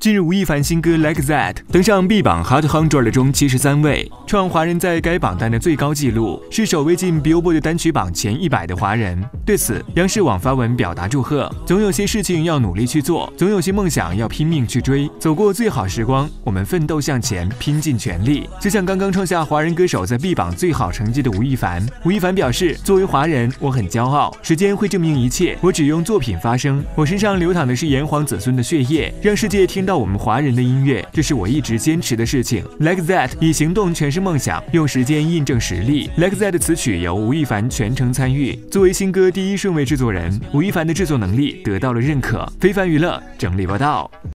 近日，吴亦凡新歌《Like That》登上 B 榜 Hot 100的中73位，创华人在该榜单的最高纪录，是首位进 Billboard 单曲榜前100的华人。对此，央视网发文表达祝贺。总有些事情要努力去做，总有些梦想要拼命去追。走过最好时光，我们奋斗向前，拼尽全力。就像刚刚创下华人歌手在 B 榜最好成绩的吴亦凡。吴亦凡表示，作为华人，我很骄傲。时间会证明一切，我只用作品发声。我身上流淌的是炎黄子孙的血液，让世界听到我们华人的音乐，这是我一直坚持的事情。Like That 以行动诠释梦想，用时间印证实力。Like That 的词曲由吴亦凡全程参与。作为新歌第1顺位制作人，吴亦凡的制作能力得到了认可。非凡娱乐整理报道。